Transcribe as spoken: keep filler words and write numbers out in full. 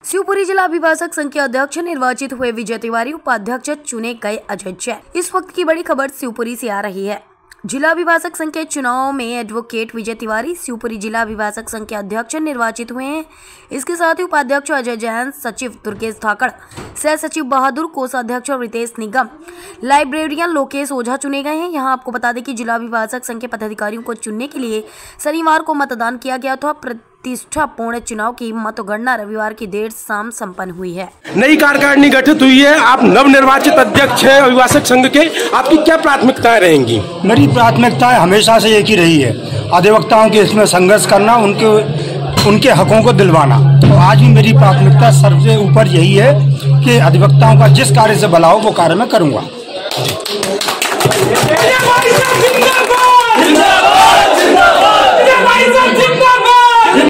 शिवपुरी जिला अभिभाषक संघ के अध्यक्ष निर्वाचित हुए विजय तिवारी, उपाध्यक्ष चुने गए अजय जैन। इस वक्त की बड़ी खबर शिवपुरी से आ रही है। जिला अभिभाषक संघ के चुनाव में एडवोकेट विजय तिवारी शिवपुरी जिला अभिभाषक संघ के अध्यक्ष निर्वाचित हुए हैं। इसके साथ ही उपाध्यक्ष अजय जैन, सचिव दुर्गेश धाकड़, सह सचिव बहादुर, कोषाध्यक्ष रितेश निगम, लाइब्रेरियन लोकेश ओझा चुने गए हैं। यहाँ आपको बता दें कि जिला अभिभाषक संघ के पदाधिकारियों को चुनने के लिए शनिवार को मतदान किया गया था। प्रतिष्ठापूर्ण चुनाव की मतगणना रविवार की देर शाम संपन्न हुई है। नई कार्यकारिणी गठित हुई है, आप नवनिर्वाचित अध्यक्ष हैं अभिभाषक संघ के, आपकी क्या प्राथमिकताएं रहेंगी? मेरी प्राथमिकताएं हमेशा से एक ही रही है, अधिवक्ताओं के इसमें संघर्ष करना, उनके उनके हकों को दिलवाना। तो आज भी मेरी प्राथमिकता सबसे ऊपर यही है कि अधिवक्ताओं का जिस कार्य से भला हो वो कार्य मैं करूँगा।